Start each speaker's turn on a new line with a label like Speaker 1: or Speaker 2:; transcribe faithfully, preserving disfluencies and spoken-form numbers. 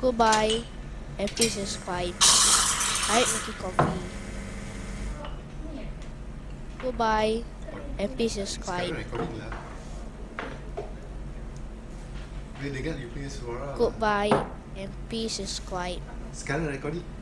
Speaker 1: Goodbye and please subscribe. Alright, Mickey Coffee. Goodbye and please subscribe.
Speaker 2: Sekarang recording lah. Boleh dengar you punya suara.
Speaker 1: Goodbye and please subscribe.
Speaker 2: Sekarang recording.